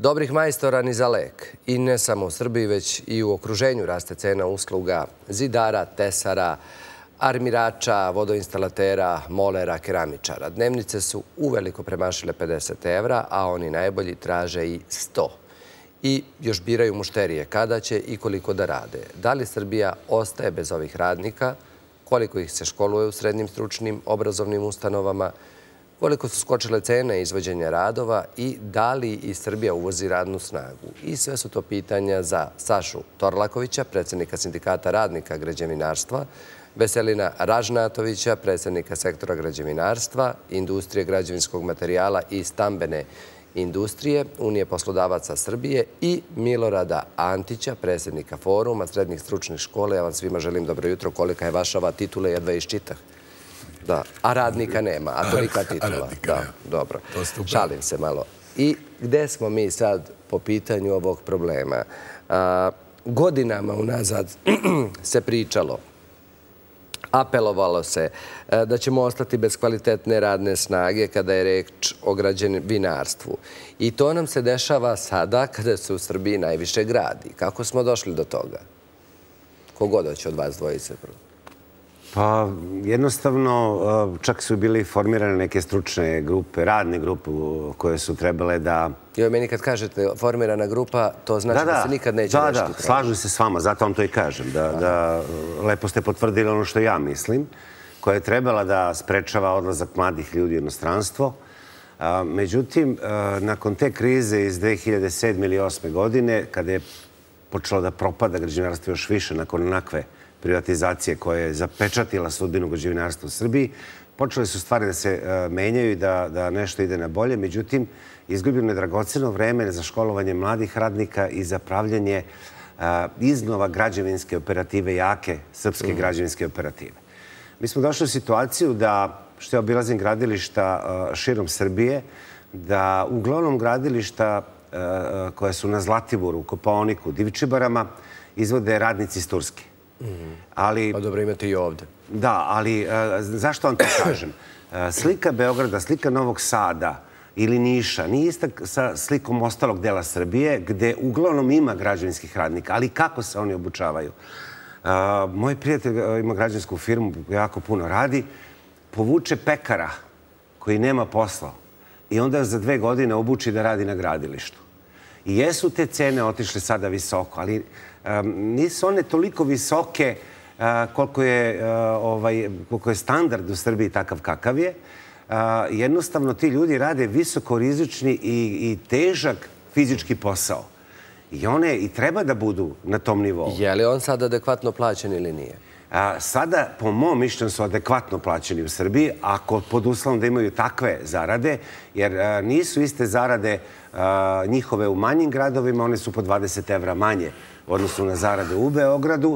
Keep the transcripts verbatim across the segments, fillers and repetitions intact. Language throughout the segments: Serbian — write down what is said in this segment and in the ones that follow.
Dobrih majstora ni za lek. I ne samo u Srbiji, već i u okruženju raste cena usluga zidara, tesara, armirača, vodoinstalatera, molera, keramičara. Dnevnice su uveliko premašile pedeset evra, a oni najbolji traže i sto. I još biraju mušterije kada će i koliko da rade. Da li Srbija ostaje bez ovih radnika? Koliko ih se školuje u srednjim stručnim obrazovnim ustanovama? Koliko su skočile cene izvođenja radova i da li i Srbija uvozi radnu snagu? I sve su to pitanja za Sašu Torlakovića, predsjednika Sindikata radnika građevinarstva, Veselina Ražnatovića, predsjednika sektora građevinarstva, industrije građevinskog materijala i stambene industrije, Unije poslodavaca Srbije i Milorada Antića, predsjednika Foruma srednjih stručnih škola. Ja vam svima želim dobro jutro. Kolika je vaša ova titula, jedva iščitah. Da, a radnika nema, a tolika titula. Da, dobro. Šalim se malo. I gde smo mi sad po pitanju ovog problema? Godinama unazad se pričalo, apelovalo se da ćemo ostati bez kvalitetne radne snage kada je reč o građevinarstvu. I to nam se dešava sada kada se u Srbiji najviše gradi. Kako smo došli do toga? Kogod hoće od vas dvojice prvo? Pa jednostavno čak su bili formirane neke stručne grupe, radne grupe koje su trebale da... I meni kad kažete formirana grupa, to znači da se nikad neće rešiti problem. Da, da, slažem se s vama, zato vam to i kažem. Da lepo ste potvrdili ono što ja mislim, koja je trebala da sprečava odlazak mladih ljudi u inostranstvo. Međutim, nakon te krize iz dve hiljade sedme ili osme godine, kada je počelo da propada građevinarstvo još više nakon onakve privatizacije koja je zapečatila sudbinu građevinarstva u Srbiji, počele su stvari da se menjaju i da nešto ide na bolje. Međutim, izgubljeno je dragoceno vreme za školovanje mladih radnika i za pravljanje iznova građevinske operative, jake srpske građevinske operative. Mi smo došli u situaciju da, što ja obilazim gradilišta širom Srbije, da uglavnom gradilišta koja su na Zlatiboru, u Kopaoniku, Divčibarama, izvode radnici iz Turske. Pa dobro, imate i ovde. Da, ali zašto vam to kažem? Slika Beograda, slika Novog Sada ili Niša nije ista sa slikom ostalog dela Srbije, gde uglavnom ima građevinskih radnika, ali kako se oni obučavaju? Moj prijatelj ima građevinsku firmu, jako puno radi, povuče pekara koji nema posla i onda za dve godine obuči da radi na gradilištu. I jesu te cene otišle sada visoko, ali nisu one toliko visoke koliko je standard u Srbiji takav kakav je. Jednostavno ti ljudi rade visokorizični i težak fizički posao. I one i treba da budu na tom nivou. Je li on sad adekvatno plaćen ili nije? Sada, po mom mišljenju, su adekvatno plaćeni u Srbiji, ako pod uslovom da imaju takve zarade, jer nisu iste zarade njihove u manjim gradovima, one su po dvadeset evra manje u odnosu na zarade u Beogradu,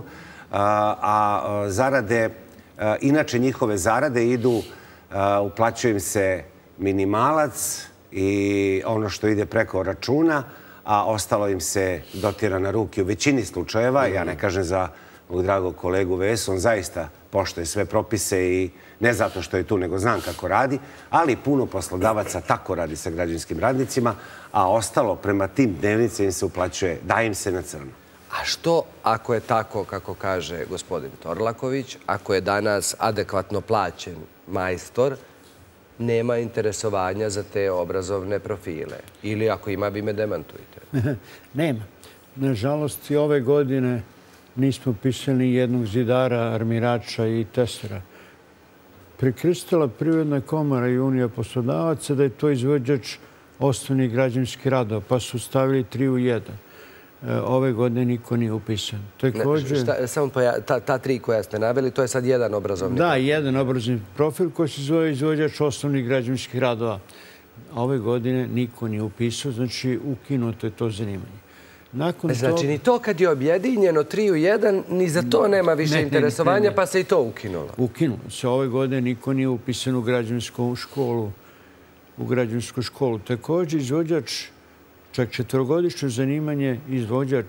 a zarade, inače njihove zarade idu, uplaćuje im se minimalac i ono što ide preko računa, a ostalo im se dotira na ruke u većini slučajeva. Ja ne kažem za mog dragog kolegu Vesu, on zaista poštuje sve propise i ne zato što je tu, nego znam kako radi, ali puno poslodavaca tako radi sa građevinskim radnicima, a ostalo prema tim dnevnicama im se uplaćuje, daje im se na crno. A što ako je tako, kako kaže gospodin Torlaković, ako je danas adekvatno plaćen majstor, nema interesovanja za te obrazovne profile? Ili ako ima, vi me demantujte. Nema. Nažalost, i ove godine nismo pisali ni jednog zidara, armirača i tesara. Prekrstila Privredna komora i Unija poslodavaca da je to izvođač osnovnih građevinskih radova, pa su stavili tri u jedan. Ove godine niko nije upisan. Samo ta tri koja ste naveli, to je sad jedan obrazovni profil? Da, jedan obrazovni profil koji se zove izvođač osnovnih građevinskih radova. Ove godine niko nije upisao, znači ukinuto je to zanimanje. Znači, ni to kad je objedinjeno tri u jedan, ni za to nema više interesovanja, pa se i to ukinulo? Ukinulo se. Ove godine niko nije upisan u građevinsku školu. U građevinsku školu. Također, izvođač, čak četvrogodišnje zanimanje, izvođač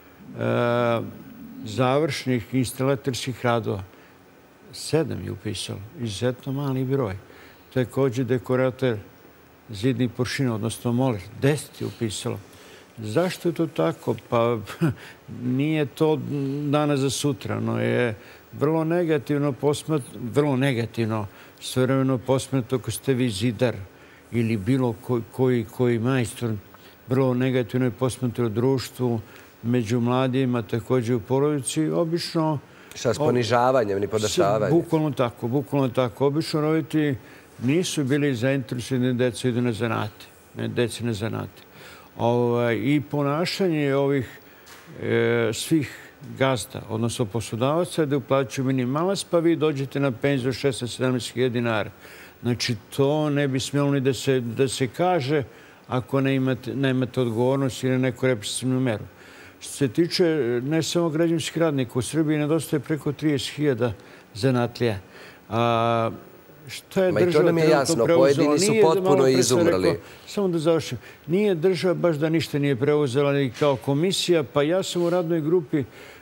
završnih instalatorskih radova. Sedam je upisalo. Izuzetno mali broj. Također, dekorator zidnih površina, odnosno moler. Deset je upisalo. Zašto je to tako? Pa nije to danas za sutra, no je vrlo negativno posmat, vrlo negativno svevremeno posmatno ako ste vi zidar ili bilo koji, koji, koji majstor, vrlo negativno je posmatno u društvu, među mladima, također u porodici. Obično... Šta, s ponižavanjem, ni podaštavanjem? Bukvalno tako, bukvalno tako. Obično roditelji nisu bili zainteresovani da deca idu na zanate, ne deci na zanate. I ponašanje ovih svih gazda, odnosno poslodavaca, da uplaćuju minimalac, pa vi dođete na penziju šesnaest sedamnaest hiljada dinara. Znači, to ne bi smjelo ni da se kaže ako nemate odgovornost ili neku represivnu meru. Što se tiče ne samo građevinskih radnika, u Srbiji nedostaje preko trideset hiljada zanatlija. Šta je država trenutno preuzela? Pojedini su potpuno izumrli. Samo da završim. Nije država baš da ništa nije preuzela ni kao komisija, pa ja sam u radnoj grupi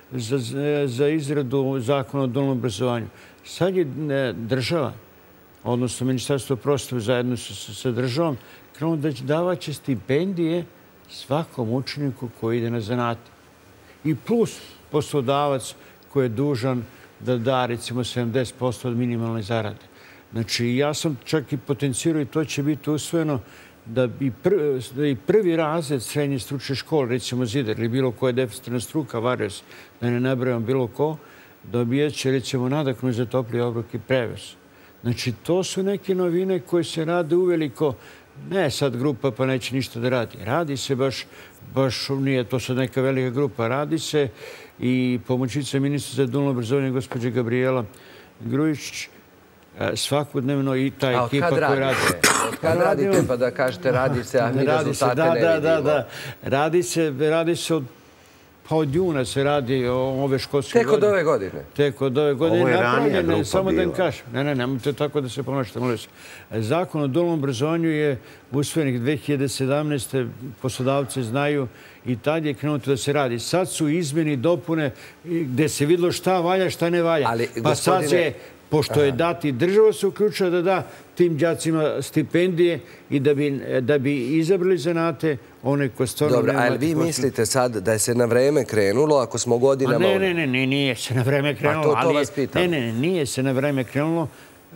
za izradu zakona o dualnom obrazovanju. Sad je država, odnosno Ministarstvo prosvete zajedno sa državom, krenulo da davaće stipendije svakom učeniku koji ide na zanate. I plus poslodavac koji je dužan da da recimo sedamdeset posto od minimalne zarade. Znači, ja sam čak i potencijirao i to će biti usvojeno da i prvi razred srednje stručne škole, recimo zidar ili bilo koja deficitarna struka, varioc, da ne nabrajam bilo ko, dobijat će recimo nadoknadu za topli obrok i prevoz. Znači, to su neke novine koje se rade uveliko. Ne sad grupa pa neće ništa da radi. Radi se baš, baš nije to sad neka velika grupa. Radi se i pomoćnica ministra za dualno obrazovanje gospođa Gabriela Grujičić svakodnevno i ta ekipa koja radi. Od kad radite pa da kažete radi se, a mi rezultate ne vidimo? Da, da, da. Radi se, radi se od Pa od juna se radi o ove školske godine. Tek od ove godine? Tek od ove godine. Ovo je ranija grupa bila. Samo da im kažem. Ne, ne, nemojte tako da se ponašate. Zakon o dualnom obrazovanju je usvojen dve hiljade sedamnaeste. Poslodavci znaju i tad je krenuto da se radi. Sad su izmjene i dopune gde se videlo šta valja, šta ne valja. Pa sad je, pošto je dati, država se uključila da da tim đacima stipendije i da bi izabrali zanate one koje stvarno... Dobro, ali vi mislite sad da je se na vreme krenulo, ako smo godinama... Ne, ne, ne, nije se na vreme krenulo. Pa to vas pitam. Ne, ne, nije se na vreme krenulo.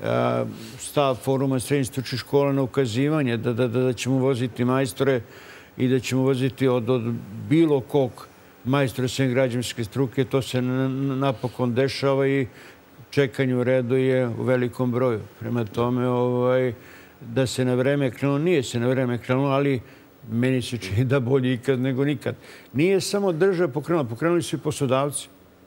Stav foruma srednjih stručnih škola na ukazivanje da ćemo voziti majstore i da ćemo voziti od bilo kog majstora srednje građevinske struke. To se napokon dešava i čekanje u redu je u velikom broju. Prema tome, da se na vreme krenulo, nije se na vreme krenulo, ali meni se čini da bolje ikad nego nikad. Nije samo država pokrenula, pokrenuli su i poslodavci.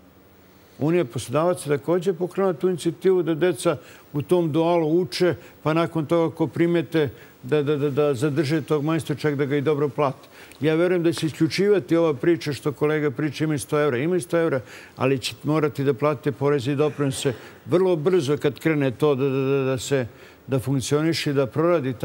Unija poslodavaca također pokrenula tu inicijativu da deca u tom dualu uče, pa nakon toga ko primete da zadrže tog majstora, čak da ga i dobro plati. Ja verujem da će isključivati ova priča što kolega priča imaju sto evra. Imaju sto evra, ali će morati da platite poreze i doprinose vrlo brzo kad krene to da se da funkcioniše i da proradi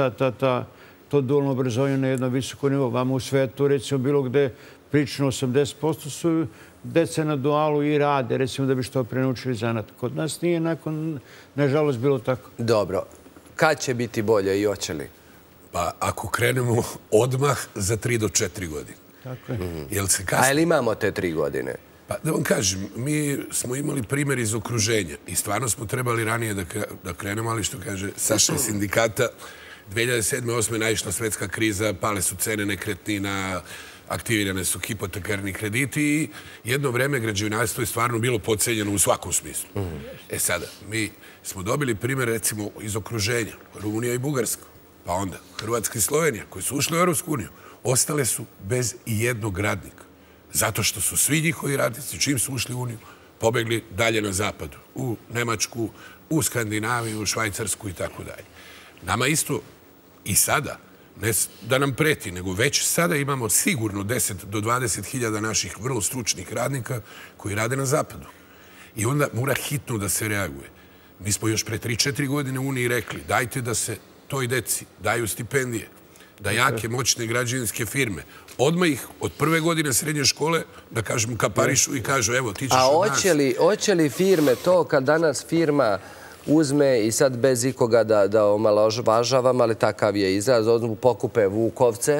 to dualno obrazovanje na jednom visokom nivou. Vama u svetu, recimo, bilo gde pričano osamdeset posto su deca na dualu i rade, recimo, da bi što pre naučili zanat. Kod nas nije nakon, nažalost, bilo tako. Dobro. Kad će biti bolje i hoće li? Pa ako krenemo odmah za tri do četiri godine. Tako je. A je li imamo te tri godine? Pa da vam kažem, mi smo imali primjer iz okruženja i stvarno smo trebali ranije da krenemo, ali što kaže Saša iz sindikata, dve hiljade sedme osme naišla svetska kriza, pale su cene nekretnina, aktivirane su hipotekarni krediti i jedno vreme građevinarstvo je stvarno bilo podcenjeno u svakom smislu. E sada, mi smo dobili primjer recimo iz okruženja, Rumunija i Bugarska, pa onda Hrvatska i Slovenija, koji su ušli u Europsku uniju, ostale su bez i jednog radnika. Zato što su svi njihovi radnici, čim su ušli u Uniju, pobegli dalje na zapadu, u Nemačku, u Skandinaviju, u Švajcarsku i tako dalje. Nama isto i sada, ne da nam preti, nego već sada imamo sigurno deset do dvadeset hiljada naših vrlo stručnih radnika koji rade na zapadu. I onda mora hitno da se reaguje. Mi smo još pre tri četiri godine u Uniji rekli dajte da se toj deci daju stipendije, da jake, moćne građevinske firme odmah ih od prve godine srednje škole, da kažemo, kaparišu i kažu evo ti ćeš od nas. A hoće li firme to kad danas firma uzme i sad bez ikoga da omalovažavam, ali takav je izraz, pokupe Vukovce,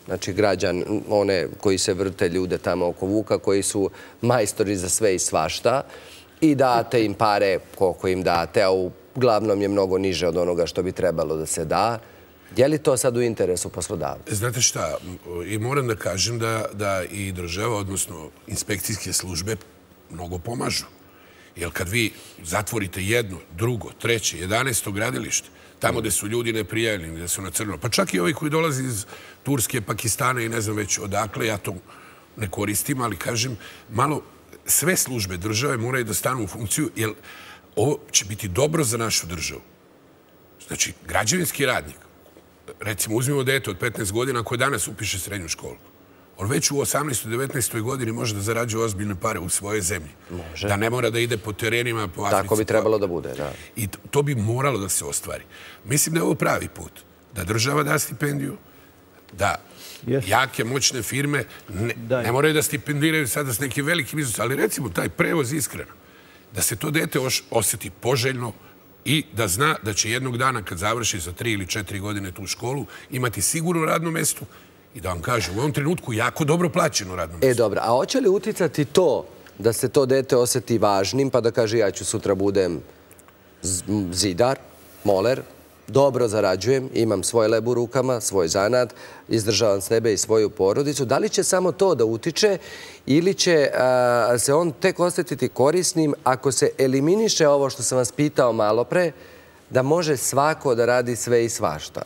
znači građan, one koji se vrte ljude tamo oko Vuka, koji su majstori za sve i svašta, i date im pare koliko im date, a uglavnom je mnogo niže od onoga što bi trebalo da se da. Je li to sad u interesu poslodavca? Znate šta, i moram da kažem da i država, odnosno inspekcijske službe, mnogo pomažu. Jer kad vi zatvorite jedno, drugo, treće, jedanaesto gradilište, tamo gde su ljudi neprijavljeni, gde su na crno, pa čak i ovi koji dolazi iz Turske, Pakistana i ne znam već odakle, ja to ne koristim, ali kažem, malo sve službe države moraju da stanu u funkciju, jer ovo će biti dobro za našu državu. Znači, građevinski radnik, recimo, uzmimo dete od petnaest godina koje danas upiše srednju školu. On već u osamnaestoj devetnaestoj godini može da zarađuje ozbiljne pare u svojoj zemlji. Može. Da ne mora da ide po terenima, po Africi. Tako bi trebalo da bude, da. I to bi moralo da se ostvari. Mislim da je ovo pravi put. Da država da stipendiju, da jake, moćne firme ne moraju da stipendiraju sada s nekim velikim iznosom, ali recimo taj prevoz iskreno, da se to dete osjeti poželjno i da zna da će jednog dana kad završi za tri ili četiri godine tu školu imati sigurno radno mesto i da vam kaže u ovom trenutku jako dobro plaćeno radno mesto. E, dobro. A hoće li uticati to da se to dete osjeti važnim pa da kaže ja ću sutra budem zidar, moler, dobro zarađujem, imam svoj leb u rukama, svoj zanat, izdržavam sebe i svoju porodicu. Da li će samo to da utiče ili će se on tek osjetiti korisnim ako se eliminiše ovo što sam vas pitao malo pre, da može svako da radi sve i svašta?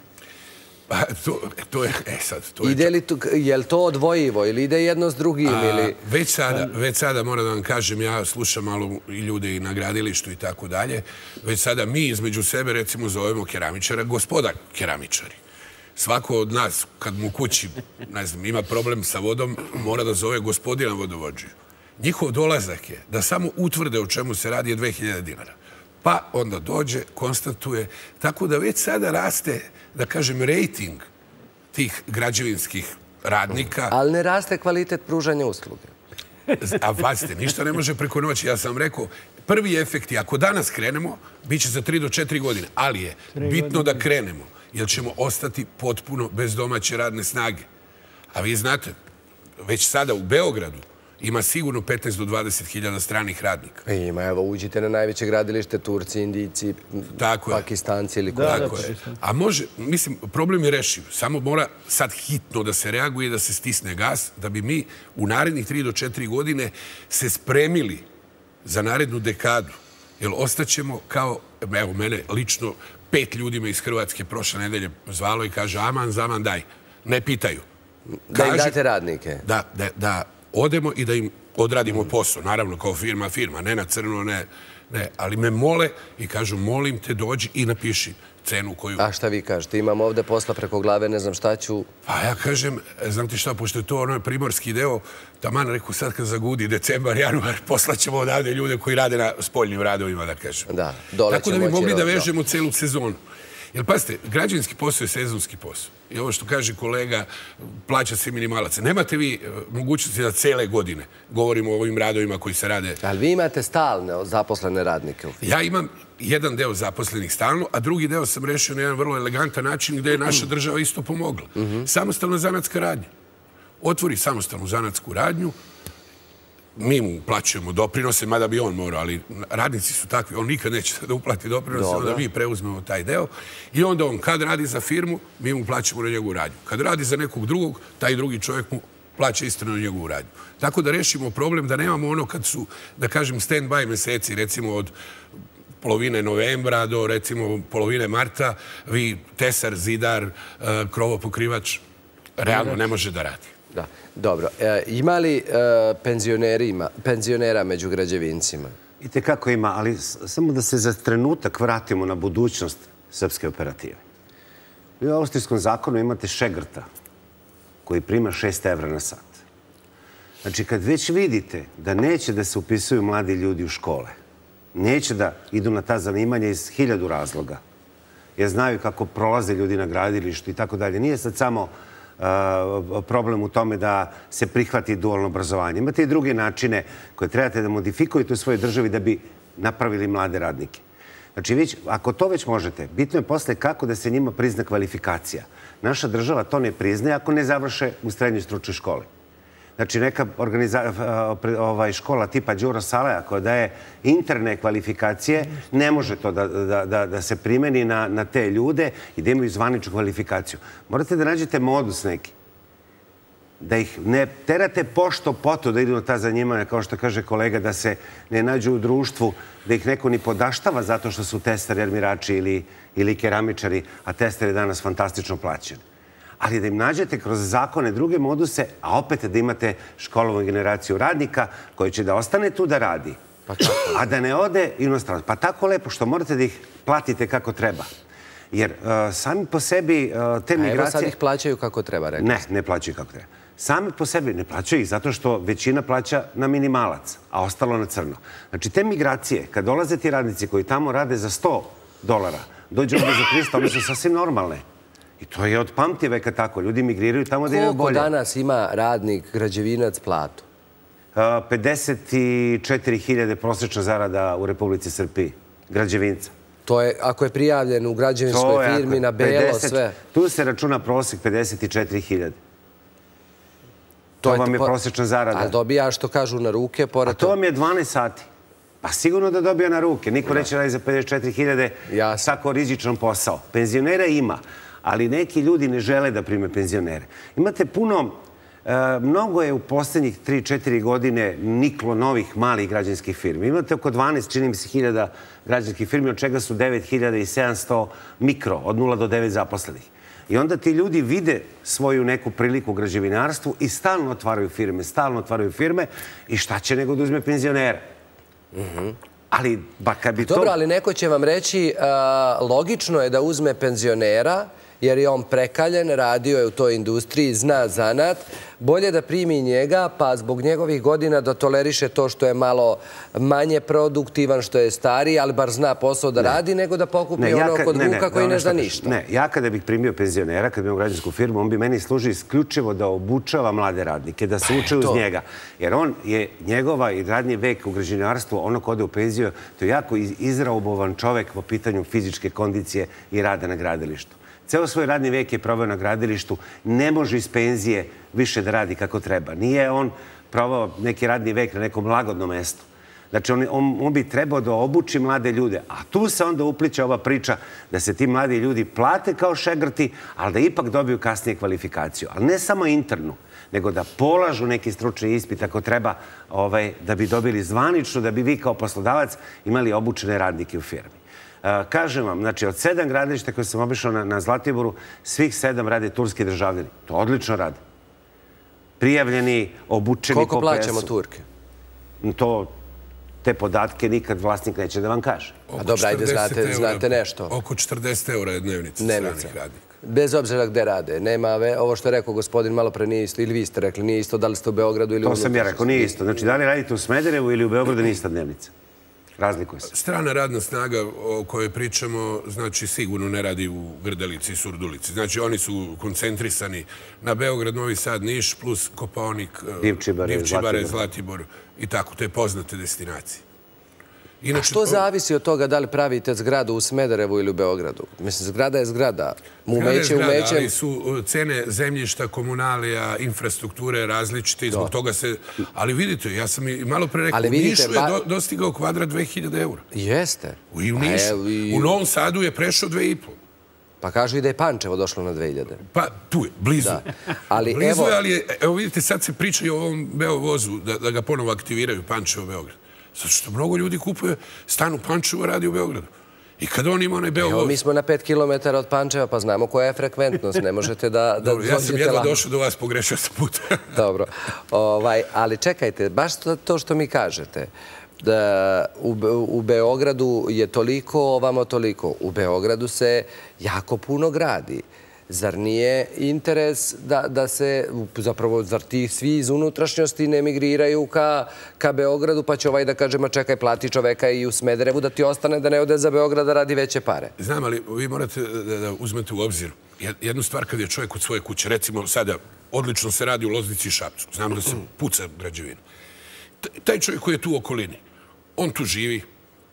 Pa, to je, e sad, to je... Ide li, je li to odvojivo ili ide jedno s drugim ili... Već sada, već sada moram da vam kažem, ja slušam malo i ljude i na gradilištu i tako dalje, već sada mi između sebe recimo zovemo keramičara gospoda keramičari. Svako od nas, kad mu kući, ne znam, ima problem sa vodom, mora da zove gospodina vodovođiju. Njihov dolazak je da samo utvrde o čemu se radi je dve hiljade dinara. Pa onda dođe, konstatuje, tako da već sada raste, da kažem, rejting tih građevinskih radnika. Ali ne raste kvalitet pružanja usluge. A pazite, ništa ne može preko noći. Ja sam rekao, prvi efekti, ako danas krenemo, bit će za tri do četiri godine. Ali je bitno da krenemo, jer ćemo ostati potpuno bez domaće radne snage. A vi znate, već sada u Beogradu ima sigurno petnaest do dvadeset hiljada stranih radnika. Ima, evo, uđite na najveće gradilište, Turci, Indijci, Pakistanci ili koji. Tako je. A može, mislim, problem je rešiv. Samo mora sad hitno da se reaguje i da se stisne gas, da bi mi u narednih tri do četiri godine se spremili za narednu dekadu. Jer ostaćemo kao, evo, mene lično, pet ljudi me iz Hrvatske prošle nedelje zvalo i kaže, aman, zaman, daj. Ne pitaju. Da im date radnike. Da, da odemo i da im odradimo posao. Naravno, kao firma, firma, ne na crno, ne, ne. Ali me mole i kažu, molim te, dođi i napiši cenu koju... A šta vi kažete? Imam ovde posla preko glave, ne znam šta ću... Pa ja kažem, znam ti šta, pošto je to onaj primorski deo, taman rekao sad kad zagudi decembar, januar, poslaćemo odavde ljude koji rade na spoljnim radovima, da kažem. Da, dole tako da bi mogli da vežemo celu sezonu. Jer, pazite, građevinski posao je sezonski posao. I ovo što kaže kolega, plaća se minimalac. Nemate vi mogućnosti da cele godine govorimo o ovim radovima koji se rade. Ali vi imate stalne zaposlene radnike? Ja imam jedan deo zaposlenih stalno, a drugi deo sam rešio na jedan vrlo elegantan način gde je naša država isto pomogla. Samostalna zanatska radnja. Otvori samostalnu zanatsku radnju, mi mu uplaćujemo doprinose, mada bi on morao, ali radnici su takvi, on nikad neće da uplati doprinose, onda mi preuzmemo taj deo i onda on kad radi za firmu, mi mu plaćamo na njegovu radnju. Kad radi za nekog drugog, taj drugi čovjek mu plaća isto na njegovu radnju. Tako da rešimo problem da nemamo ono kad su, da kažem, stand-by meseci, recimo od polovine novembra do, recimo, polovine marta, vi tesar, zidar, krovopokrivač, realno ne može da radi. Da, dobro. Ima li penzionera među građevincima? I tekako ima, ali samo da se za trenutak vratimo na budućnost srpske operative. Vi u austrijskom zakonu imate šegrta koji prima šest evra na sat. Znači, kad već vidite da neće da se upisuju mladi ljudi u škole, neće da idu na ta zanimanja iz hiljadu razloga, jer znaju kako prolaze ljudi na gradilištu i tako dalje. Nije sad samo problem u tome da se prihvati dualno obrazovanje. Imate i druge načine koje trebate da modifikujete u svojoj državi da bi napravili mlade radnike. Znači, ako to već možete, bitno je posle kako da se njima prizna kvalifikacija. Naša država to ne priznaje ako ne završe u srednjoj stručnoj školi. Znači, neka škola tipa Đuro Saleja koja daje interne kvalifikacije, ne može to da se primeni na te ljude i da imaju zvaničnu kvalifikaciju. Morate da nađete modus neki. Da ih ne terate pošto poto da idu na ta zanimanja, kao što kaže kolega, da se ne nađu u društvu, da ih neko ni podaštava zato što su testari, armirači ili keramičari, a testari je danas fantastično plaćeni. Ali da im nađete kroz zakone druge moduse, a opet da imate školovanu generaciju radnika koji će da ostane tu da radi, a da ne ode inostranstvo. Pa tako lepo što morate da ih platite kako treba. Jer sami po sebi te migracije... A evo sad ih plaćaju kako treba, rekao. Ne, ne plaćaju kako treba. Sami po sebi ne plaćaju ih zato što većina plaća na minimalac, a ostalo na crno. Znači, te migracije, kad dolaze ti radnici koji tamo rade za sto dolara, dođu ovdje za trista, one su sasvim normalne. I to je od pamti veka tako. Ljudi migriraju tamo da imaju bolje. Koliko danas ima radnik, građevinac, platu? pedeset četiri hiljade prosječna zarada u Republici Srbiji. Građevinca. To je, ako je prijavljen u građevinskoj firmi, na belo, sve. Tu se računa prosjek pedeset četiri hiljade. To vam je prosječna zarada. Ali dobija što kažu na ruke, pored to... A to vam je dvanaest sati. Pa sigurno da dobija na ruke. Niko neće raditi za pedeset četiri hiljade tako rizičan posao. Penzionera ima, ali neki ljudi ne žele da prime penzionere. Imate puno... Mnogo je u posljednjih tri četiri godine niklo novih malih građanskih firmi. Imate oko dvanaest, čini mi se, hiljada građanskih firmi, od čega su devet hiljada sedamsto mikro, od nula do devet zaposlenih. I onda ti ljudi vide svoju neku priliku u građevinarstvu i stalno otvaraju firme, stalno otvaraju firme i šta će nego da uzme penzionera. Ali, ba kad bi to... Dobro, ali neko će vam reći, logično je da uzme penzionera, jer je on prekaljen, radio je u toj industriji, zna zanat, bolje da primi njega, pa zbog njegovih godina da toleriše to što je malo manje produktivan, što je stariji, ali bar zna posao da radi, nego da pokupi ono kod Vuka koji ne zna ništa. Ne, ja kada bih primio penzionera, kada bih imao građansku firmu, on bi meni služi isključivo da obučava mlade radnike, da se uče uz njega. Jer on je njegova i radnji vek u građevinarstvu, ono ko ode u penziju, to je jako izraubovan čovek po pitanju fizičke kondicije i rada na gradilištu. Ceo svoj radni vek je proveo na gradilištu, ne može iz penzije više da radi kako treba. Nije on provao neki radni vek na nekom lagodnom mestu. Znači, on bi trebao da obuči mlade ljude. A tu se onda upliče ova priča da se ti mladi ljudi plate kao šegrti, ali da ipak dobiju kasnije kvalifikaciju. Ali ne samo internu, nego da polažu neki stručni ispit ako treba da bi dobili zvanično, da bi vi kao poslodavac imali obučene radnike u firmi. Kažem vam, znači, od sedam gradilišta koje sam obišao na Zlatiboru, svih sedam rade turski državljani. To odlično rade. Prijavljeni, obučeni po Koliko plaćamo Turke? To, te podatke nikad vlasnik neće da vam kaže. A dobro, ajde, znate nešto. Oko četrdeset eura je dnevnica stranih radnika. Bez obzira gde rade. Nema, ovo što je rekao gospodin malo pre nije isto, ili vi ste rekli, nije isto da li ste u Beogradu ili u... To sam ja rekao, nije isto. Znači, da li radite u Smederevu ili u Beogradu, nije ista dnevnica. Razlikuje se. Strana radna snaga o kojoj pričamo, znači, sigurno ne radi u Grdelici i Surdulici. Znači, oni su koncentrisani na Beograd, Novi Sad, Niš, plus Kopaonik, Divčibare, Zlatibor i tako, te poznate destinacije. A što zavisi od toga da li pravite zgradu u Smederevu ili u Beogradu? Mislim, zgrada je zgrada. Zgrada je zgrada, ali su cene zemljišta, komunalija, infrastrukture različite i zbog toga se... Ali vidite, ja sam i malo pre rekao, u Nišu je dostigao kvadrat dve hiljade eura. Jeste. I u Nišu. U Novom Sadu je prešao dve i po. Pa kažu i da je Pančevo došlo na dve hiljade. Pa tu je, blizu. Blizu je, ali evo vidite, sad se priča i o ovom Beovozu, da ga ponovo aktiviraju Pančevo-Beograd. Zato što mnogo ljudi kupuje stan u Pančevu, radi u Beogradu. I kad on ima onaj Beovoz... Evo, mi smo na pet kilometara od Pančeva, pa znamo koja je frekventnost. Ne možete da... Ja sam jedva došao do vas, pogrešao sam put. Dobro. Ali čekajte, baš to što mi kažete, da u Beogradu je toliko, ovamo toliko. U Beogradu se jako puno gradi. Zar nije interes da se, zapravo, zar ti svi iz unutrašnjosti ne migriraju ka Beogradu, pa će ovaj da kaže, ma čekaj, plati čoveka i u Smederevu da ti ostane, da ne ode za Beograd da radi veće pare? Znam, ali vi morate da uzmete u obzir jednu stvar kad je čovjek od svoje kuće. Recimo, sada odlično se radi u Loznici i Šapcu. Znam da se puca građevina. Taj čovjek koji je tu u okolini, on tu živi,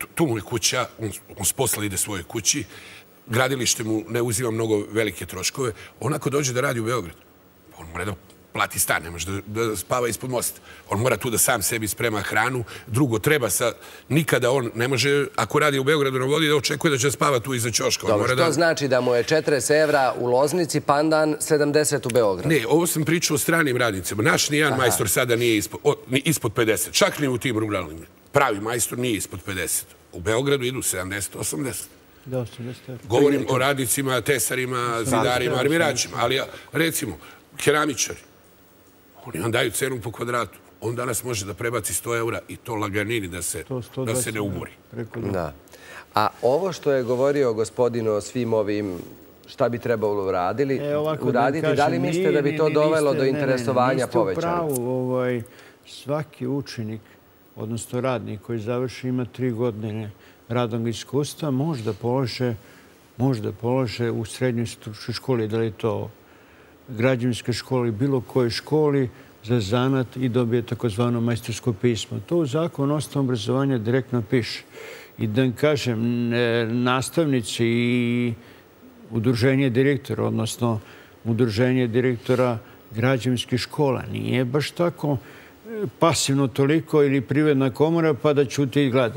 tu mu je kuća, on s posla ide svojoj kući, gradilište mu ne uzima mnogo velike troškove. On ako dođe da radi u Beograd, on mora da plati stan, ne može da spava ispod mosta. On mora tu da sam sebi sprema hranu. Drugo, treba sa... Nikada on ne može, ako radi u Beogradu na vodi, da očekuje da će spava tu iza ćoška. Dobro, što znači da mu je četrdeset evra u Loznici, pandan sedamdeset u Beogradu? Ne, ovo sam pričao o stranim radnicima. Naš nijedan majstor sada nije ispod pedeset. Čak ni u tim ruralnim. Pravi majstor nije ispod pedeset. U Beogradu idu sedamdeset osamdeset. Govorim o radnicima, tesarima, zidarima, armiračima. Ali recimo, keramičari, oni vam daju cenu po kvadratu. On danas može da prebaci sto eura i to laganini da se ne umori. Da. A ovo što je govorio gospodin o svim ovim šta bi trebalo uraditi, da li mislite da bi to dovelo do interesovanja povećanja? Niste u pravu. Svaki učenik, odnosno radnik koji završi ima tri godine radnog iskustva, možda polože možda polože u srednjoj stručnoj školi, da li je to građevinske škole, bilo koje školi za zanat i dobije takozvano majstorsko pismo. To u zakonu osnovnog obrazovanja direktno piše. I da kažem, nastavnici i udruženje direktora, odnosno udruženje direktora građevinskih škola, nije baš tako pasivno toliko ili privredna komora pa da ćuti i gleda.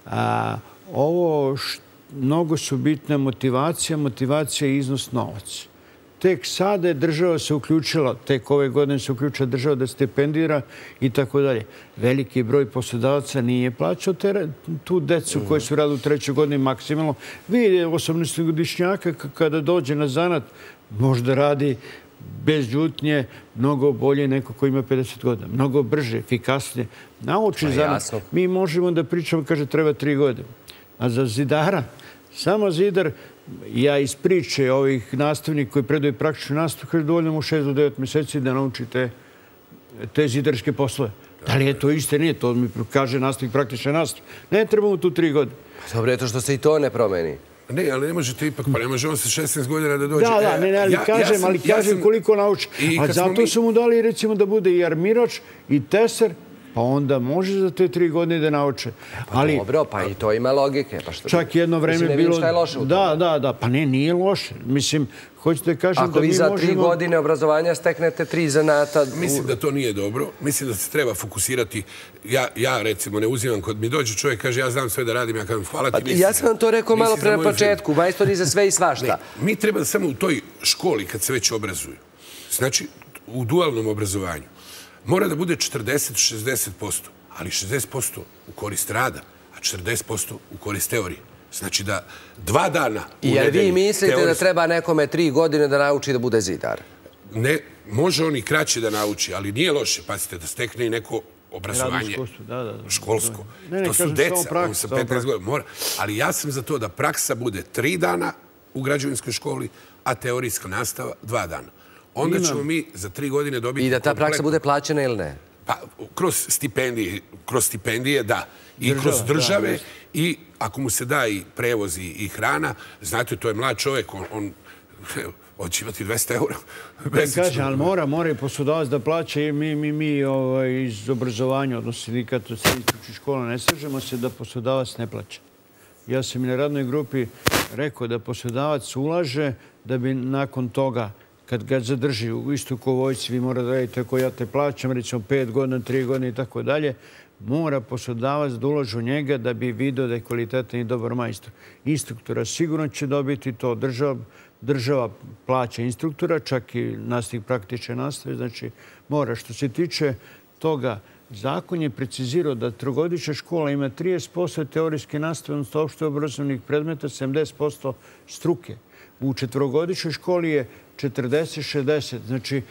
Ovo mnogo su bitna motivacija, motivacija i iznos novaca. Tek sada je država se uključila, tek ove godine se uključila država da stipendira i tako dalje. Veliki broj poslodavaca nije plaćao tu decu koji su radili u trećoj godini maksimalno. Vidite, osamnaestogodišnjaka kada dođe na zanat možda radi bez ljutnje mnogo bolje neko ko ima pedeset godina. Mnogo brže, efikasnije. Naučni zanat. Mi možemo da pričamo, kaže, treba tri godine. A za zidara, samo zidar, ja iz priče ovih nastavnika koji predaju praktičnu nastavu, kaže dovoljno mu šest do devet meseci da naučite te zidarske poslove. Da li je to isto? Nije. To mi kaže nastavnik praktične nastave. Ne trebamo tu tri godine. Dobro je to što se i to ne promeni. Ne, ali ne možete ipak, pa ne može on sa šesnaest godina da dođe. Da, da, ne, ali kažem, ali kažem koliko nauči. A zato su mu dali, recimo, da bude i armirač i tesar, pa onda može za te tri godine da nauče. Pa dobro, pa i to ima logike. Čak jedno vreme bilo... Mislim, ne vidim šta je loše u tome. Da, da, da, pa ne, nije loše. Mislim, hoćete da kažem da mi možemo... Ako vi za tri godine obrazovanja steknete tri zanata... Mislim da to nije dobro. Mislim da se treba fokusirati. Ja, recimo, ne uzimam, kod mi dođe čovjek, kaže, ja znam sve da radim, ja kažem, hvala ti. Ja sam vam to rekao malo pre na početku. Majstori za sve i svašta. Mi treba samo u toj školi, kad se već obrazuju, znači, u dualnom obrazovanju, mora da bude četrdeset do šezdeset posto, ali šezdeset posto u korist rada, a četrdeset posto u korist teorije. Znači da dva dana u nedelji... Jer vi mislite da treba nekome tri godine da nauči da bude zidar? Ne, može on i kraće da nauči, ali nije loše, pazite, da stekne i neko obrazovanje školsko. To su deca, on sa petnaest godina mora. Ali ja sam za to da praksa bude tri dana u građevinskoj školi, a teorijska nastava dva dana. Onda ćemo mi za tri godine dobiti... I da ta praksa bude plaćena ili ne? Pa, kroz stipendije, kroz stipendije, da. I kroz države. I ako mu se da i prevoz i hrana, znate, to je mlad čovjek, on hoće imati dvesta eura. Kaže, ali mora, mora i poslodavac da plaća i mi, mi, mi iz obrazovanja, odnosno sindikata srednjih škola, ne slažemo se da poslodavac ne plaća. Ja sam i na radnoj grupi rekao da poslodavac ulaže da bi nakon toga kad ga zadrži u istu ko vojci, vi mora da radite ako ja te plaćam, recimo pet godina, tri godine i tako dalje, mora poslodavac da uloži u njega da bi vidio da je kvalitetan i dobar majstor. Instruktora sigurno će dobiti to. Država plaća instruktora, čak i nastavnik praktične nastave, znači mora. Što se tiče toga, zakon je precizirao da trogodišnja škola ima trideset posto teorijske nastave, odnosno opšte obrazovnih predmeta, sedamdeset posto struke. U četvorogodišnjoj školi je četrdeset šezdeset. Znači,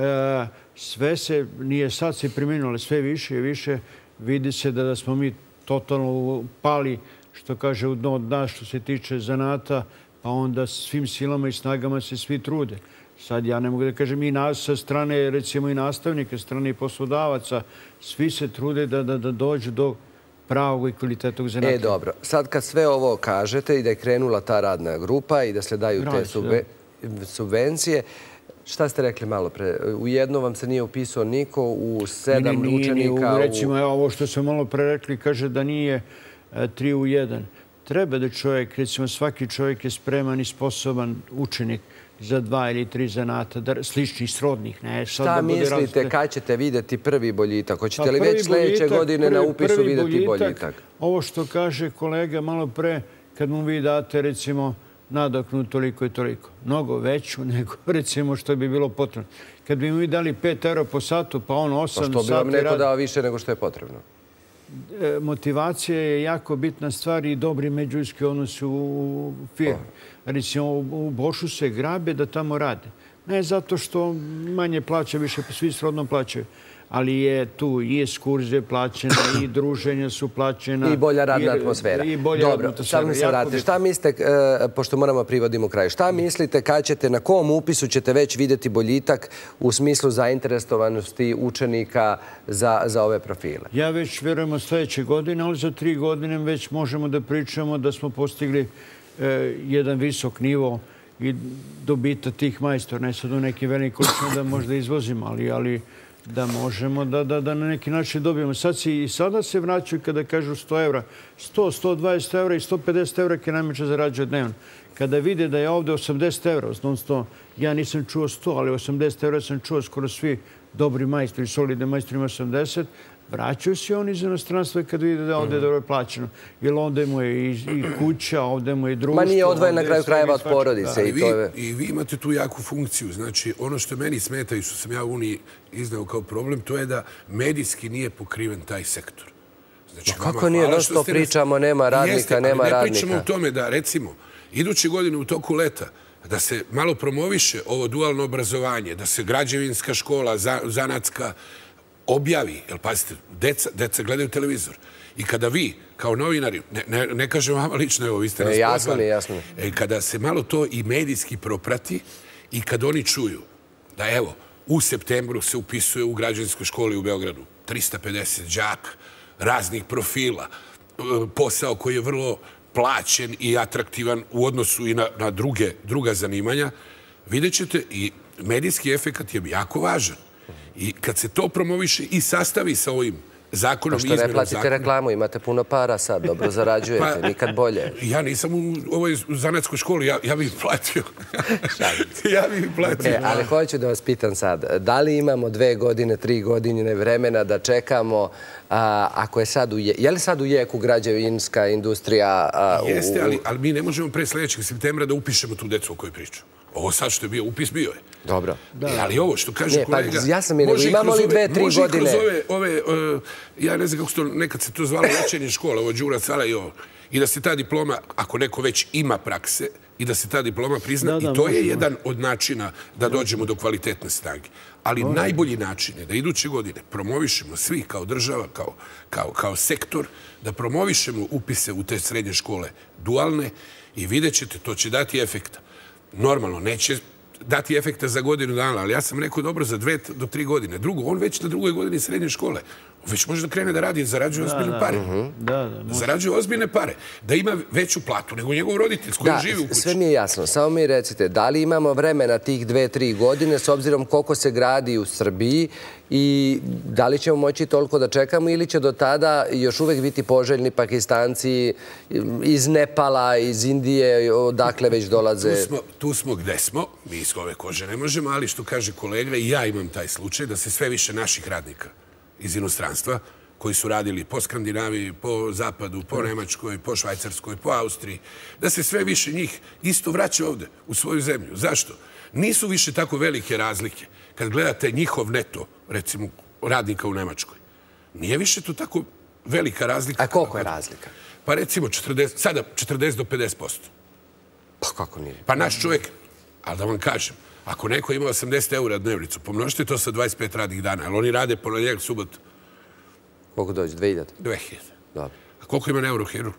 sve se, nije sad se primjenilo, sve više i više vidi se da smo mi totalno pali, što kaže, u dno od nas što se tiče zanata, pa onda svim silama i snagama se svi trude. Sad ja ne mogu da kažem i nas sa strane, recimo i nastavnika, strane i poslodavaca, svi se trude da dođu do pravog i kvalitetnog zanata. E, dobro. Sad kad sve ovo kažete i da je krenula ta radna grupa i da se daju te subvencije, šta ste rekli malo pre? U jedno vam se nije upisao niko, u sedam učenika... Recimo, ovo što sam malo pre rekli, kaže da nije tri u jedan. Treba da čovjek, recimo svaki čovjek je spreman i sposoban učenik za dva ili tri zanata, sličnih, srodnih. Šta mislite, kad ćete vidjeti prvi boljitak? Hoćete li već sljedeće godine na upisu vidjeti boljitak? Ovo što kaže kolega malo pre, kad mu vi date, recimo, nadoknu toliko i toliko. Mnogo veću nego, recimo, što bi bilo potrebno. Kad bi mu vi dali pet eura po satu, pa on osam sati radi... Pa što bi vam neko dao više nego što je potrebno? Motivacija je jako bitna stvar i dobri međuljudski odnosi u firmi. Recimo, u Bošu se grabe da tamo rade. Ne zato što manje plaća, više svi srodno plaćaju. Ali je tu i ekskurzije plaćena, i druženja su plaćena. I bolja radna atmosfera. Dobro, sad mi se vratite. Šta mislite, pošto moramo privodimo kraju, šta mislite kad ćete, na kom upisu ćete već vidjeti boljitak u smislu zainteresovanosti učenika za ove profile? Ja već vjerujem od sljedeće godine, ali za tri godine već možemo da pričamo da smo postigli jedan visok nivo i dobita tih majstora. Ne sad u neki veliki količini da možda izvozimo, ali da možemo da na neki način dobijemo. Sad i sada se vraćaju kada kažu sto evra. sto, sto dvadeset evra i sto pedeset evra keramičar zarađuje dnevno. Kada vide da je ovdje osamdeset evra, ja nisam čuo sto, ali osamdeset evra sam čuo skoro svi dobri majstori, solidni majstori ima osamdeset, vraćaju se oni iz inostranstva kad vide da ovdje je dobro plaćeno. Jer ovdje mu je i kuća, ovdje mu je društvo. Ma nije odvojen na kraju krajeva od porodice. I vi imate tu jaku funkciju. Znači, ono što meni smeta i što sam ja u Uniji iznao kao problem, to je da medijski nije pokriven taj sektor. Kako nije? No što pričamo, nema radnika, nema radnika. Ne pričamo o tome da, recimo, iduće godine u toku leta, da se malo promoviše ovo dualno obrazovanje, da se građevinska škola, zanatska, objavi, jer pazite, deca gledaju televizor. I kada vi, kao novinari, ne kažem vama lično, evo, vi ste nas pozvali. Jasno mi, jasno mi. Kada se malo to i medijski proprati i kad oni čuju da, evo, u septembru se upisuje u građevinskoj školi u Beogradu trista pedeset đaka, raznih profila, posao koji je vrlo plaćen i atraktivan u odnosu i na druga zanimanja, vidjet ćete i medijski efekt je jako važan. I kad se to promoviše i sastavi sa ovim zakonom... Što ne platite reklamu, imate puno para sad, dobro zarađujete, nikad bolje. Ja nisam u ovoj zanatskoj školi, ja bih platio. Ja bih platio. Ali hoću da vas pitam sad, da li imamo dve godine, tri godine vremena da čekamo, ako je sad u jeku, je li sad u jeku građevinska industrija? Jeste, ali mi ne možemo pre sljedećeg septembra da upišemo tu decu o kojoj priču. Ovo sad što je bio upis, bio je. Dobro. Ali ovo što kaže kolega... Ja sam i nego, imamo li dve, tri godine? Može kroz ove, ja ne znam kako se to, nekad se to zvalo učenje škola, ovo Đura Sala i ovo. I da se ta diploma, ako neko već ima prakse, i da se ta diploma prizna, i to je jedan od načina da dođemo do kvalitetne snage. Ali najbolji način je da iduće godine promovišemo svi kao država, kao sektor, da promovišemo upise u te srednje škole dualne i vidjet ćete, to će dati efekta. Normalno, neće dati efekta za godinu dana, ali ja sam rekao dobro za dve do tri godine. Drugo, on već na drugoj godini srednje škole, on već može da krene da radi, zarađuje ozbiljne pare. Zarađuje ozbiljne pare. Da ima veću platu nego njegov roditelj s kojim živi u kući. Sve mi je jasno. Samo mi recite, da li imamo vremena tih dve, tri godine s obzirom koliko se gradi u Srbiji i da li ćemo moći toliko da čekamo ili će do tada još uvek biti poželjni Pakistanci iz Nepala, iz Indije, odakle već dolaze? Tu smo gde smo. Mi iz ove kože ne možemo, ali što kaže kolega, i ja imam taj slučaj da se sve više naših radnika iz inostranstva, koji su radili po Skandinaviji, po Zapadu, po Nemačkoj, po Švajcarskoj, po Austriji, da se sve više njih isto vraća ovde, u svoju zemlju. Zašto? Nisu više tako velike razlike. Kad gledate njihov neto, recimo, radnika u Nemačkoj, nije više to tako velika razlika. A koliko je razlika? Pa recimo, sada četrdeset do pedeset posto. Pa kako nije? Pa naš čovjek, ali da vam kažem, ako neko ima osamdeset eura dnevnicu, pomnožite to sa dvadeset pet radnih dana, ali oni rade ponedjeljak, subotu. Koliko dođe? dve hiljade? dve hiljade. Dobro. A koliko ima neurohirurg?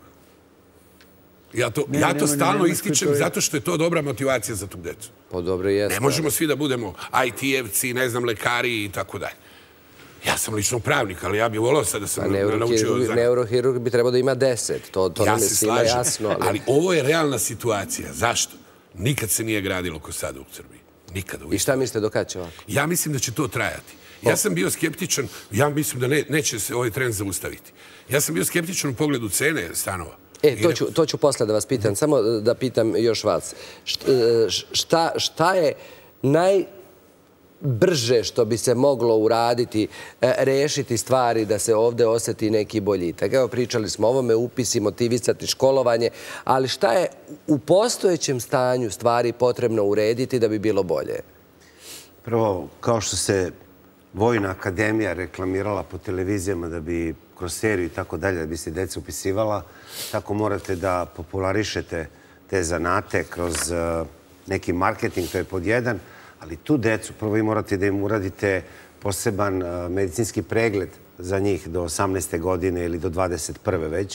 Ja to stalno ističem zato što je to dobra motivacija za tu decu. Pa dobro i jeste. Ne možemo svi da budemo I T-evci, ne znam, lekari i tako dalje. Ja sam lično pravnik, ali ja bih volao sad da sam naučio... Neurohirurg bi trebao da ima deset. To nam je svima jasno. Ali ovo je realna situacija. Zašto? Nikad se nije gradilo ko sada u Srbiji. Nikada. I šta mislite do kada će ovako? Ja mislim da će to trajati. Ja sam bio skeptičan, ja mislim da neće se ovaj trend zaustaviti. Ja sam bio skeptičan u pogledu cene stanova. E, to ću posle da vas pitam. Samo da pitam još vas. Šta je najbrže što bi se moglo uraditi, rešiti stvari da se ovde oseti neki boljitak? Evo, pričali smo o ovome, upisi, motivisati, školovanje, ali šta je u postojećem stanju stvari potrebno urediti da bi bilo bolje? Prvo, kao što se Vojna akademija reklamirala po televizijama da bi kroz seriju i tako dalje, da bi se deca upisivala, tako morate da popularišete te zanate kroz neki marketing, to je pod jedan, ali tu decu prvo vi morate da im uradite poseban medicinski pregled za njih do osamnaeste godine ili do dvadeset prve već.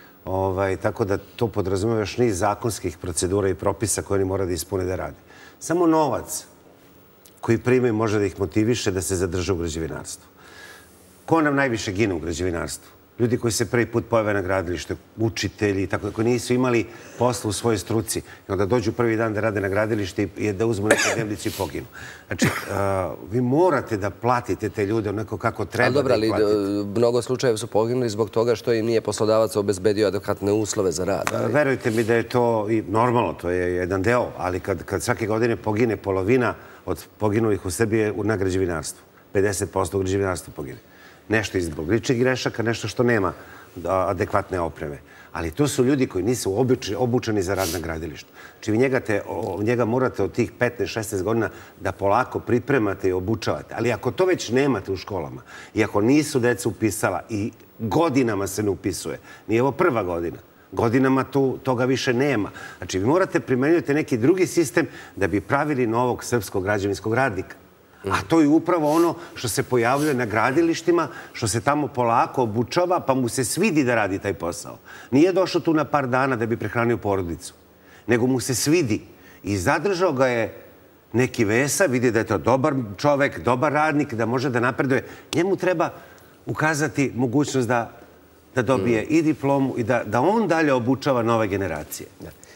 Tako da to podrazumeva još niz zakonskih procedura i propisa koje oni moraju da ispune da rade. Samo novac koji primaju može da ih motiviše da se zadrže u građevinarstvu. Ko nam najviše gine u građevinarstvu? Ljudi koji se prvi put pojave na gradilište, učitelji i tako, koji nisu imali posla u svojoj struci. I onda dođu prvi dan da rade na gradilište i da uzmu neku dnevnicu i poginu. Znači, vi morate da platite te ljude onako kako treba da ih platite. Ali dobro, ali mnogo slučajeva su poginuli zbog toga što im nije poslodavac obezbedio adekvatne uslove za rad. Verujte mi da je to normalno, to je jedan deo, ali kad svake godine pogine polovina od poginulih u Srbiji na građevinarstvu. pedeset posto u građevinarstvu pogine. Nešto iz zbog ličnih grešaka, nešto što nema adekvatne opreme. Ali to su ljudi koji nisu obučeni za rad na gradilištu. Znači vi njega morate od tih petnaest šesnaest godina da polako pripremate i obučavate. Ali ako to već nemate u školama i ako nisu deca upisala i godinama se ne upisuje, nije ovo prva godina, godinama toga više nema. Znači vi morate primenjujete neki drugi sistem da bi pravili novog srpskog građevinskog radnika. A to je upravo ono što se pojavljuje na gradilištima, što se tamo polako obučava, pa mu se svidi da radi taj posao. Nije došao tu na par dana da bi prehranio porodicu, nego mu se svidi. I zadržao ga je neki Vesa, vidi da je to dobar čovek, dobar radnik, da može da napreduje. Njemu treba ukazati mogućnost da dobije i diplomu i da on dalje obučava nove generacije.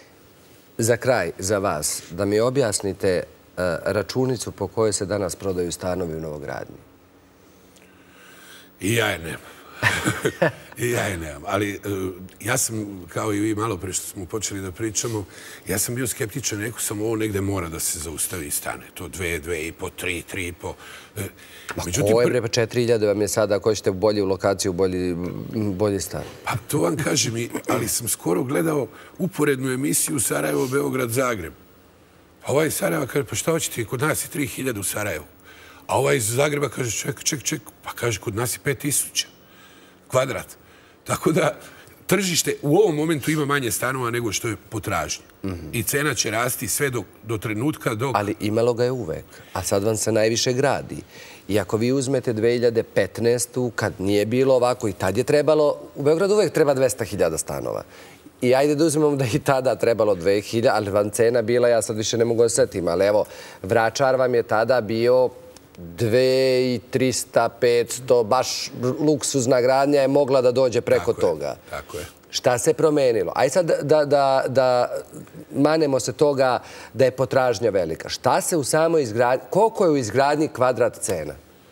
Za kraj, za vas, da mi objasnite računicu po kojoj se danas prodaju stanovi u Novogradnji? I ja je nemam. I ja je nemam. Ali ja sam, kao i vi malo pre što smo počeli da pričamo, ja sam bio skeptičan, rekao sam ovo negde mora da se zaustavi i stane. To dve, dve i po, tri, tri i po. Ovo je prema četiri hiljade vam je sada, ako ćete bolju lokaciju, bolji stan. Pa to vam kažem, ali sam skoro gledao uporednu emisiju Sarajevo, Beograd, Zagreb. A ovaj iz Sarajeva kaže, pa šta hoćete, kod nas je tri hiljade u Sarajevu. A ovaj iz Zagreba kaže, ček, ček, ček, pa kaže, kod nas je pet tisuća kvadrat. Tako da tržište u ovom momentu ima manje stanova nego što je potražnje. I cena će rasti sve do trenutka dok... Ali imalo ga je uvek, a sad vam se najviše gradi. I ako vi uzmete dve hiljade petnaestu, kad nije bilo ovako, i tad je trebalo, u Beogradu uvek treba dvesta hiljada stanova. I ajde da uzmemo da i tada trebalo dve hiljade, ali vam cena bila, ja sad više ne mogu da setim, ali evo, Vračar vam je tada bio dve i trista, petsto, baš luksuzna gradnja je mogla da dođe preko toga. Tako je. Šta se promenilo? Ajde sad da manemo se toga da je potražnja velika. Šta se u samoj izgradnji, koliko je u izgradnji kvadrat cena?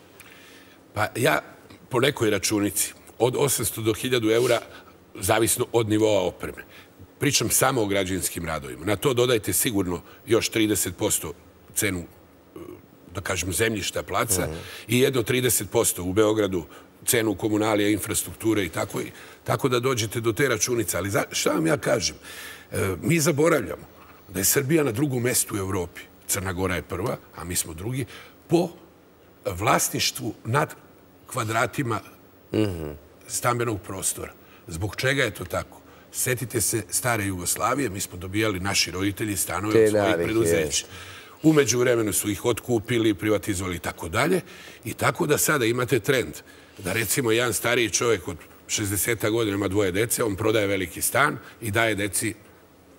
Pa ja, po nekoj računici, od osamsto do hiljadu eura, zavisno od nivoa opreme. Pričam samo o građevinskim radovima. Na to dodajte sigurno još trideset posto cenu, da kažem, zemljišta, placa i jedno trideset posto u Beogradu cenu komunalija, infrastrukture i tako. Tako da dođete do te računice. Ali šta vam ja kažem? Mi zaboravljamo da je Srbija na drugom mestu u Evropi. Crna Gora je prva, a mi smo drugi, po vlasništvu nad kvadratima stambenog prostora. Zbog čega je to tako? Setite se stare Jugoslavije, mi smo dobijali naši roditelji stanove od svojih preduzeća. Umeđu vremenu su ih otkupili, privatizovali i tako dalje. I tako da sada imate trend da recimo jedan stariji čovjek od šezdeset godina ima dvoje dece, on prodaje veliki stan i daje deci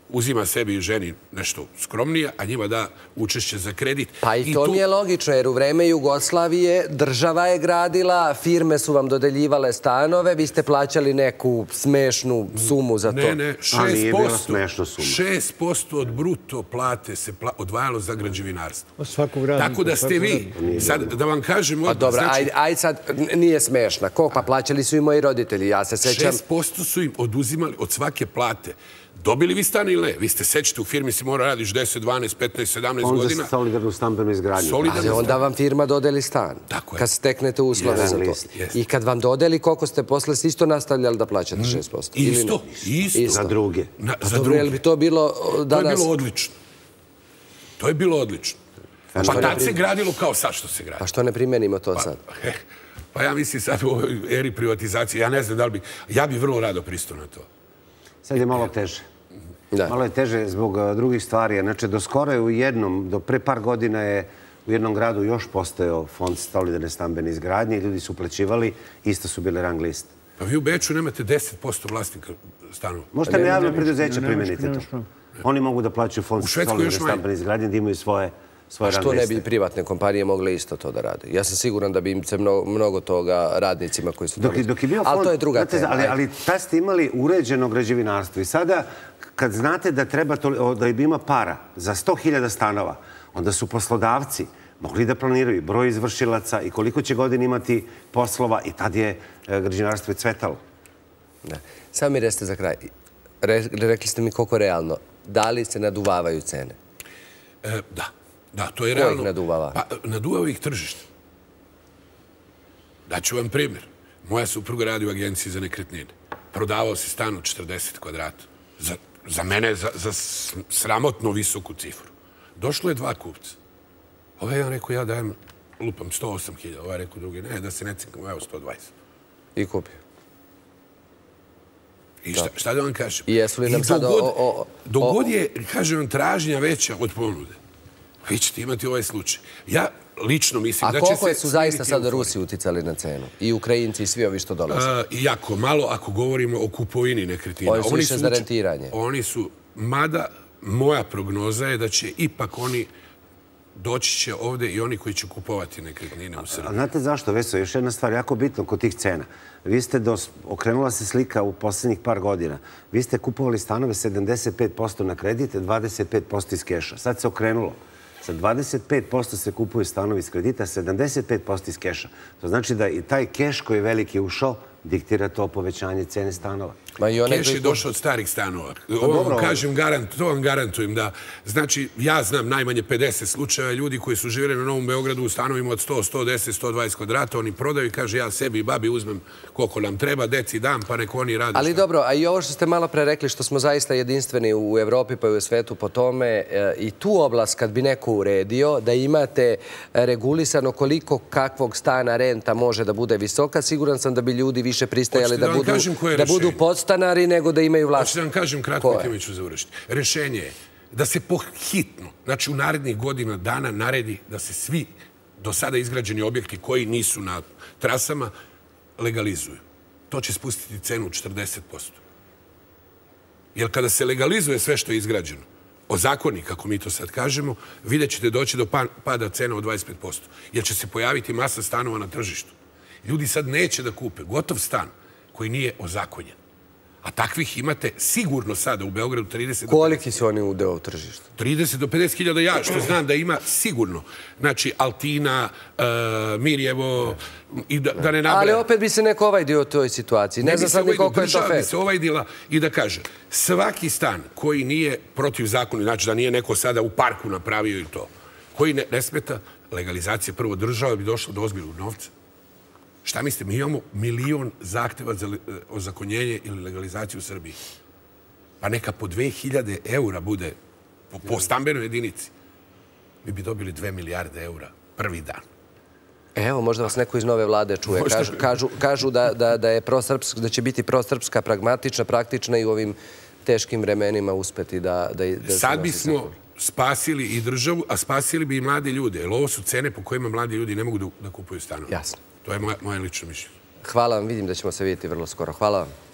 uzima sebi i ženi nešto skromnije, a njima da učešće za kredit. Pa i to mi je logično, jer u vreme Jugoslavije država je gradila, firme su vam dodeljivale stanove, vi ste plaćali neku smešnu sumu za to. Ne, ne, A nije bila smešna suma. šest posto od bruto plate se odvajalo za građevinarstvo. Od svakog radnika. Tako da ste vi, sad da vam kažem... Pa dobro, aj sad, nije smešna. Koliko? Pa plaćali su i moji roditelji, ja se sećam... šest posto su im oduzimali od svake plate. Dobili vi stan ili ne? Vi ste sećate, u firmi si mora radiš deset, dvanaest, petnaest, sedamnaest godina. Onda solidarnu stambenu izgradnju. Ali onda vam firma dodeli stan. Tako je. Kad steknete uslove za to. I kad vam dodeli, koliko ste posle isto nastavljali da plaćate šest posto? Isto, isto. Za druge. Za druge. Jel bi to bilo danas... To je bilo odlično. To je bilo odlično. Pa tad se gradilo kao sad što se gradi. Pa što ne primenimo to sad? Pa ja mislim sad u ovoj eri privatizacije, ja ne znam da li bi... Ja bi vrlo rado pristao na to. Sad je malo teže. Malo je teže zbog drugih stvari. Znači, do skoro je u jednom, do pre par godina je u jednom gradu još postojao fond solidarne stambene izgradnje i ljudi su uplaćivali, isto su bile rang liste. Pa vi u Beču nemate deset posto vlasnika stanova. Možete na javno preduzeće primenite to. Oni mogu da plaćaju fond solidarne stambene izgradnje, da imaju svoje rang liste. Što ne bi privatne kompanije mogle isto to da rade? Ja sam siguran da bi im se mnogo toga radnicima koji su... Ali to je druga tema. Ali tad ste imali uređeno građevinarstvo i sada kad znate da treba da ima para za sto hiljada stanova, onda su poslodavci mogli da planiraju broj izvršilaca i koliko će godina imati poslova i tad je građevinarstvo i cvetalo. Samo mi recite za kraj. Rekli ste mi koliko realno. Da li se naduvavaju cene? Da. Da, to je realno. Ko ih naduvava? Pa, naduvava ih tržište. Daću vam primjer. Moja supruga radi u agenciji za nekretnine. Prodavao se stan od četrdeset kvadrata. Za mene za sramotno visoku cifru. Došlo je dva kupca. Ovaj jedan rekao, ja dajem, lupam, sto osam hiljada. Ovaj rekao drugi, ne, da se ne cinkam, evo sto dvadeset. I kupio. I šta da vam kažem? I jesu li nam sad... Dogod je, kažem vam, tražnja veća od ponude, vi ćete imati ovaj slučaj. Ja lično mislim da će se... A koliko su zaista sada Rusi uticali na cenu? I Ukrajinci i svi ovi što dolaze? Jako malo ako govorimo o kupovini nekretnina. Oni su više za rentiranje. Oni su, mada moja prognoza je da će ipak oni doći će ovde i oni koji će kupovati nekretnine u Srbiji. Znate zašto, Veso? Još jedna stvar, jako bitno kod tih cena. Vi ste, okrenula se slika u poslednjih par godina, vi ste kupovali stanove sedamdeset pet posto na kredite, dvadeset pet posto iz keša. Sad se okrenulo. Sa dvadeset pet posto se kupuju stanovi iz kredita, sedamdeset pet posto iz keša. To znači da i taj keš koji je veliki ušao diktira to povećanje cene stanova. Keš je došao od starih stanova. Ovo vam kažem, to vam garantujem da, znači, ja znam najmanje pedeset slučaja ljudi koji su živjeli na Novom Beogradu u stanovima od sto, sto deset, sto dvadeset kvadrata, oni prodaju i kaže ja sebi i babi uzmem koliko nam treba, deci dam, pa neko oni radi. Ali dobro, a i ovo što ste malo pre rekli, što smo zaista jedinstveni u Evropi pa i u svetu po tome, i tu oblast kad bi neko uredio, da imate regulisano koliko kakvog stana renta može da bude visoka, siguran sam da bi ljudi više pristajali da budu podstanari nego da imaju vlast. Hoćete da vam kažem kratko i time ću završiti. Rešenje je da se pohitno, znači u narednih godina dana naredi da se svi do sada izgrađeni objekti koji nisu na trasama legalizuju. To će spustiti cenu od četrdeset posto. Jer kada se legalizuje sve što je izgrađeno, ozakoni, kako mi to sad kažemo, vidjet ćete doći do pada cena od dvadeset pet posto. Jer će se pojaviti masa stanova na tržištu. Ljudi sad neće da kupe gotov stan koji nije ozakonjen. A takvih imate sigurno sada u Beogradu trideset do pedeset. Koliki su oni udeo u tržištu? trideset do pedeset hiljada, ja što znam da ima sigurno. Znači, Altina, Mirjevo, i da ne nabraja. Ali opet bi se neko ovajdio u toj situaciji. Ne znam sad ni koliko je to fer. Država bi se ovajdila i da kaže, svaki stan koji nije protiv zakona, znači da nije neko sada u parku napravio i to, koji ne smeta legalizacije, prvo država bi došla do ozbiljnog novca. Šta mislite, mi imamo milion zahteva za ozakonjenje ili legalizaciju u Srbiji. Pa neka po dve hiljade eura bude po stambenoj jedinici. Mi bi dobili dve milijarde eura prvi dan. Evo, možda vas neko iz nove vlade čuje. Kažu da će biti prosrpska, pragmatična, praktična i u ovim teškim vremenima uspeti da... Sad bismo spasili i državu, a spasili bi i mladi ljude. Jer ovo su cene po kojima mladi ljudi ne mogu da kupuju stanove. Jasno. To je moje lično mišljenje. Hvala vam, vidim da ćemo se vidjeti vrlo skoro. Hvala vam.